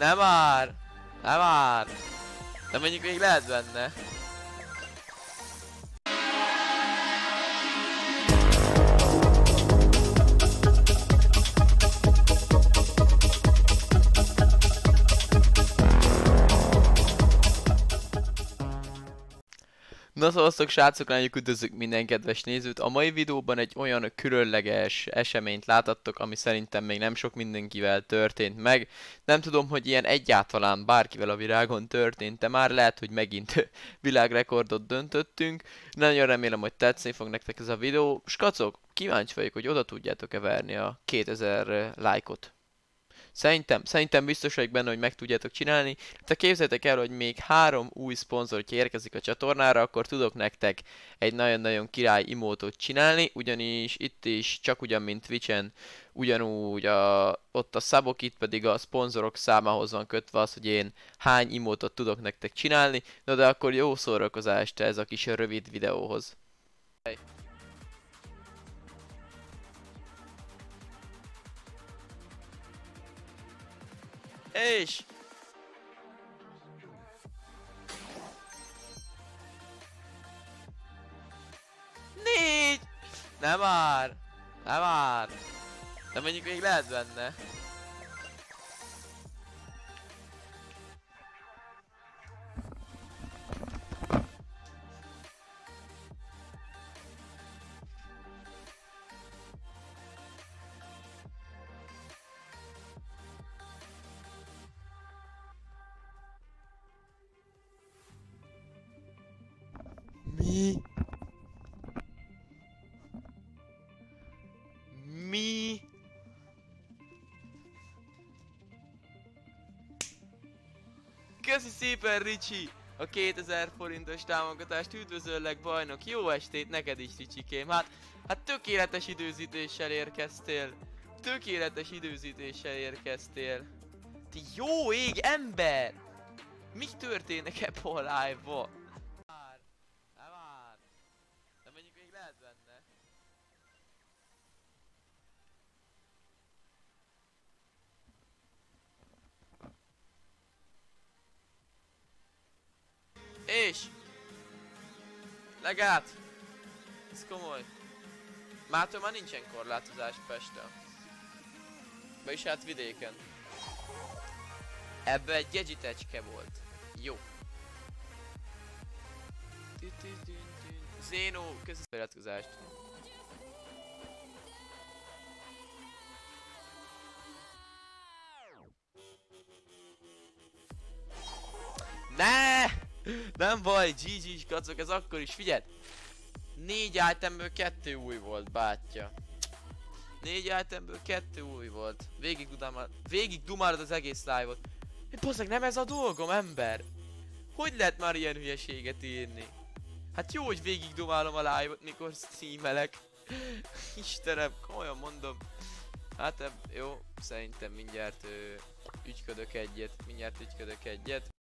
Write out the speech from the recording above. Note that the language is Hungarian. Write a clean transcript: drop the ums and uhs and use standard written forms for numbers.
Nem már! Nem már! De mondjuk még lehet benne. Na szavaztok srácok, nagyon üdvözlök minden kedves nézőt. A mai videóban egy olyan különleges eseményt láthattok, ami szerintem még nem sok mindenkivel történt meg. Nem tudom, hogy ilyen egyáltalán bárkivel a világon történt, de már lehet, hogy megint világrekordot döntöttünk. Nagyon remélem, hogy tetszeni fog nektek ez a videó. Skacok, kíváncsi vagyok, hogy oda tudjátok-e verni a 2000 lájkot. Szerintem biztos vagyok benne, hogy meg tudjátok csinálni. De képzeljétek el, hogy még 3 új szponzor, hogyha érkezik a csatornára, akkor tudok nektek egy nagyon-nagyon király emotot csinálni, ugyanis itt is, csak ugyan, mint Twitch-en, ugyanúgy ott a szabok, itt pedig a szponzorok számához van kötve az, hogy én hány emotot tudok nektek csinálni. Na de akkor jó szórakozást ez a kis rövid videóhoz. És négy! Nem már! Nem már! De mondjuk még lehet benne. Mi? Mi? Köszi szépen, Ricsi, a 2000 forintos támogatást. Üdvözöllek, bajnok. Jó estét neked is, Ricsikém. Hát tökéletes időzítéssel érkeztél. Tökéletes időzítéssel érkeztél. Ti jó ég ember! Mi történik ebbe a live-ba? Nem már! De mondjuk még lehet benne. És! Legát! Ez komoly. Mától már nincsen korlátozás Pesten. Vagyis hát vidéken. Ebbe egy gadgetecske volt. Jó. Zénó, köszi feliratkozást. Ne! Nem baj, GG-s kacok, ez akkor is, figyeld! 4 itemből 2 új volt, bátya. 4 itemből 2 új volt. Végig dumálod az egész live-ot. Bazzeg, nem ez a dolgom, ember! Hogy lehet már ilyen hülyeséget írni? Hát jó, hogy végig dumálom a live-ot, mikor streamelek. Istenem, komolyan mondom. Hát jó, szerintem mindjárt ügyködök egyet.